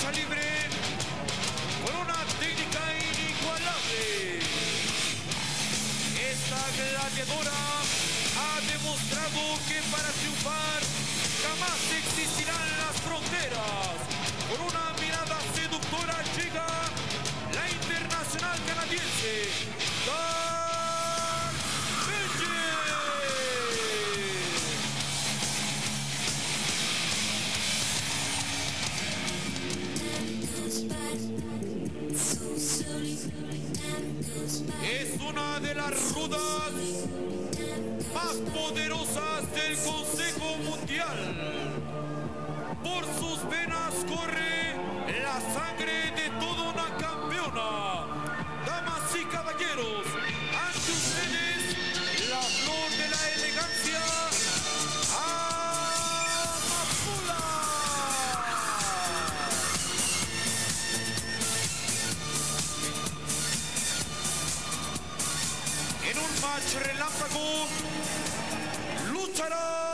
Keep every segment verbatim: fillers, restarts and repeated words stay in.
lucha libre con una técnica inigualable. Esta gladiadora ha demostrado que para triunfar jamás existirán las fronteras. Con una mirada seductora llega la internacional canadiense Dark Angel. Es una de las rudas más poderosas del Consejo Mundial. Por sus venas corre la sangre de toda una campeona. Damas y caballeros, ante ustedes la flor de la elegancia, Amapola. En un match relámpago lucharán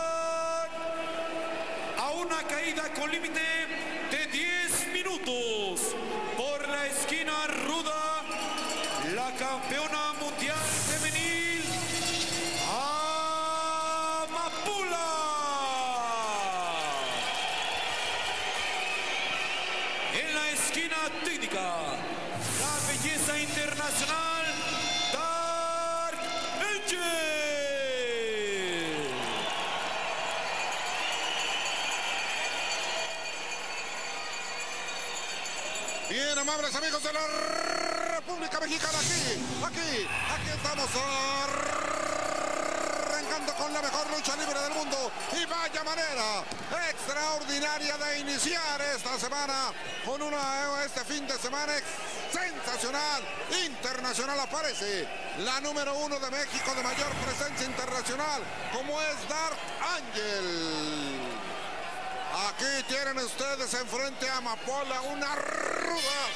a una caída con límite de diez minutos. Por la esquina ruda, la campeona mundial femenil, Amapola. En la esquina técnica, la belleza internacional, Dark Angel. Bien, amables amigos de la República Mexicana, aquí, aquí, aquí estamos arrancando con la mejor lucha libre del mundo. Y vaya manera extraordinaria de iniciar esta semana con una, este fin de semana sensacional, internacional. Aparece la número uno de México de mayor presencia internacional, como es Dark Angel. Aquí tienen ustedes enfrente a Amapola, una ruda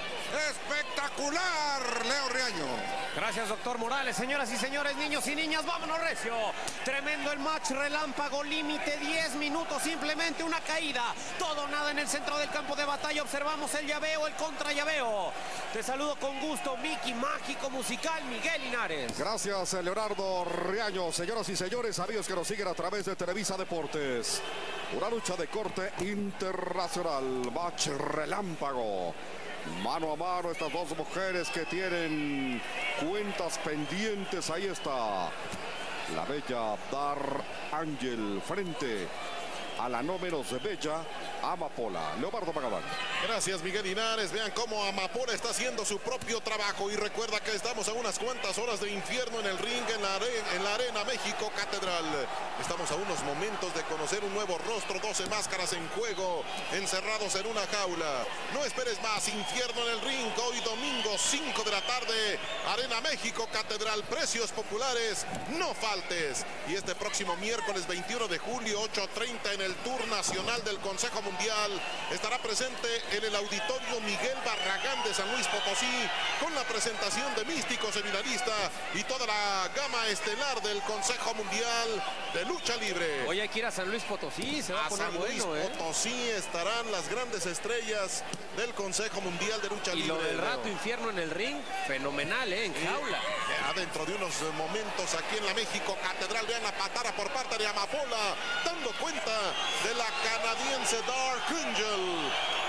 espectacular, Leo Riaño. Gracias, doctor Morales. Señoras y señores, niños y niñas, vámonos recio. Tremendo el match, relámpago, límite diez minutos, simplemente una caída. Todo o nada en el centro del campo de batalla. Observamos el llaveo, el contra llaveo. Te saludo con gusto, Mickey Mágico Musical, Miguel Linares. Gracias, Leonardo Riaño. Señoras y señores, amigos que nos siguen a través de Televisa Deportes. Una lucha de corte internacional, match relámpago. Mano a mano estas dos mujeres que tienen cuentas pendientes. Ahí está la bella Dark Angel frente a la no menos bella Amapola. Leobardo Pagabán. Gracias, Miguel Linares. Vean cómo Amapola está haciendo su propio trabajo. Y recuerda que estamos a unas cuantas horas de infierno en el ring, en la, en la Arena México Catedral. Estamos a unos momentos de conocer un nuevo rostro, doce máscaras en juego, encerrados en una jaula. No esperes más, infierno en el ring, hoy domingo cinco de la tarde, Arena México Catedral, precios populares, no faltes. Y este próximo miércoles veintiuno de julio, ocho treinta, en el Tour Nacional del Consejo Mundial, estará presente en el Auditorio Miguel Barragán de San Luis Potosí, con la presentación de Místico Seminarista y toda la gama estelar del Consejo Mundial de Lucha Libre. Hoy hay que ir a San Luis Potosí, se va a, a poner San Luis bueno, Potosí ¿eh? estarán las grandes estrellas del Consejo Mundial de Lucha y Libre. Y lo del rato infierno en el ring, fenomenal, ¿eh? En jaula. Ya dentro de unos momentos aquí en la México Catedral, vean la patada por parte de Amapola, dando cuenta de la canadiense Dark Angel.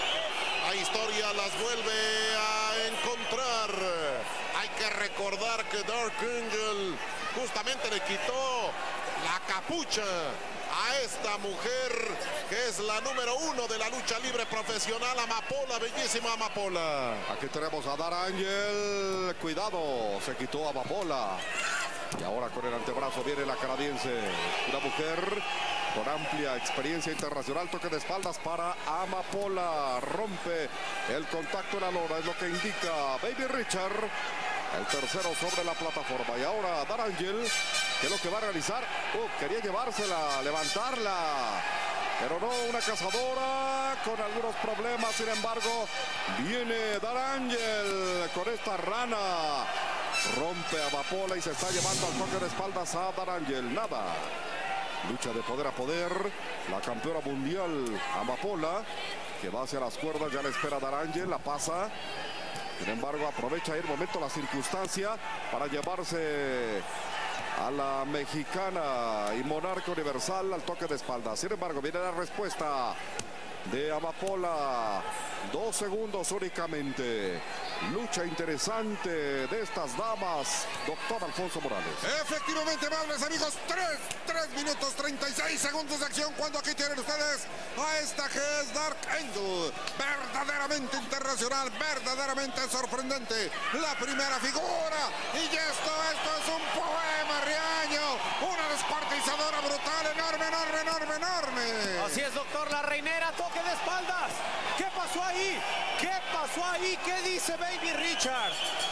La historia las vuelve a encontrar. Hay que recordar que Dark Angel justamente le quitó la capucha a esta mujer que es la número uno de la lucha libre profesional, Amapola, bellísima Amapola. Aquí tenemos a Dark Angel. Cuidado, se quitó a Amapola. Y ahora con el antebrazo viene la canadiense. Una mujer con amplia experiencia internacional. Toque de espaldas para Amapola. Rompe el contacto en la lona. Es lo que indica Baby Richard. El tercero sobre la plataforma. Y ahora Dark Angel, que es lo que va a realizar. Uh, quería llevársela, levantarla. Pero no, una cazadora con algunos problemas. Sin embargo, viene Dark Angel con esta rana. Rompe a Amapola y se está llevando al toque de espaldas a Dark Angel. Nada. Lucha de poder a poder. La campeona mundial Amapola que va hacia las cuerdas, ya la espera Darangel, la pasa. Sin embargo, aprovecha ahí el momento, la circunstancia, para llevarse a la mexicana y monarca universal al toque de espalda. Sin embargo, viene la respuesta de Amapola. Dos segundos únicamente. Lucha interesante de estas damas, doctor Alfonso Morales. Efectivamente, amables amigos, tres, tres minutos treinta y seis segundos de acción cuando aquí tienen ustedes a esta que es Dark Angel. Verdaderamente internacional, verdaderamente sorprendente. La primera figura. Y esto, esto es un poema, Riaño. Una descuartizadora brutal, enorme, enorme, enorme, enorme. Así es, doctor, la reinera, toque de espaldas. ¿Qué pasó ahí? ¿Qué pasó ahí? ¿Qué dice Baby Richard?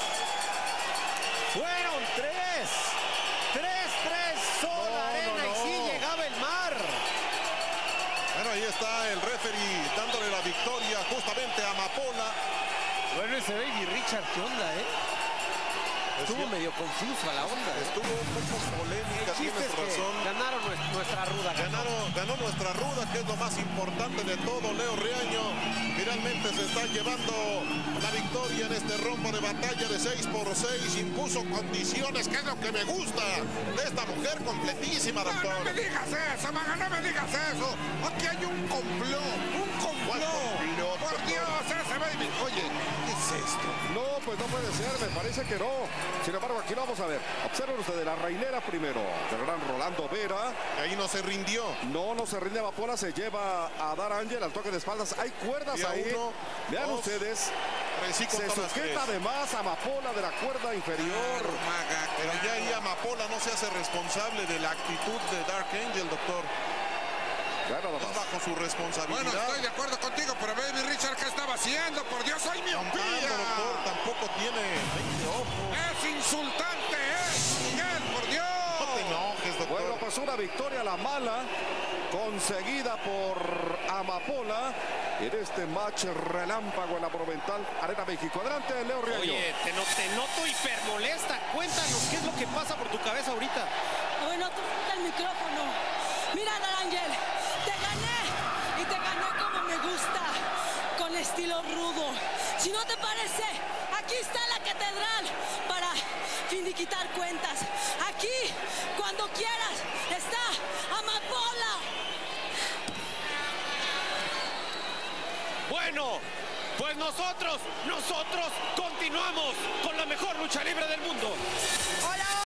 Fueron tres. Tres, tres, sol, No, arena no, y sí no. llegaba el mar. Bueno, ahí está el referee dándole la victoria justamente a Amapola. Bueno, ese Baby Richard, ¿qué onda, eh? Estuvo medio confusa la onda. Estuvo un poco polémica, El chiste tienes es que razón. ganaron nues- nuestra ruda. ganó. Ganaron, ganó nuestra ruda, que es lo más importante de todo. Leo Riaño finalmente se está llevando la victoria en este rombo de batalla de seis por seis. Impuso condiciones, que es lo que me gusta de esta mujer completísima, No, doctor. no me digas eso, Maga, no me digas eso. Aquí hay un complot, un ¿Cuál complot. complot, Por doctor? Dios, ese baby. Oye, ¿qué es esto? No, pues no puede ser, me parece que no. Sin embargo, aquí lo vamos a ver. Observen ustedes, la reinera primero, del gran Rolando Vera. Ahí no se rindió. No, no se rinde Amapola, se lleva a Darangel al toque de espaldas. Hay cuerdas Y a ahí. uno, Vean dos, ustedes. Tres y Se contra las tres. sujeta además a Amapola de la cuerda inferior. Maga, Pero ya ahí Amapola no se hace responsable de la actitud de Dark Angel, doctor. Ya nada Es más. bajo su responsabilidad. Bueno, estoy de acuerdo contigo, pero Baby Richard, ¿qué estaba haciendo? Por Dios, soy Campando, miopía. doctor, tampoco tiene veinte ojos. Es insultante, ¿eh? Miguel, por Dios. No te enojes, doctor. Bueno, pues una victoria a la mala, conseguida por Amapola en este match relámpago en la Monumental Arena México. Adelante, Leo Riaño. Oye, te, no- te noto hipermolesta. Cuéntanos, ¿qué es lo que pasa por tu cabeza ahorita? Bueno, tú el micrófono. Mira, Darangel, te gané y te gané como me gusta, con estilo rudo. Si no te parece, aquí está la catedral para finiquitar cuentas. Aquí, cuando quieras, está Amapola. Bueno, pues nosotros, nosotros continuamos con la mejor lucha libre del mundo. Hola.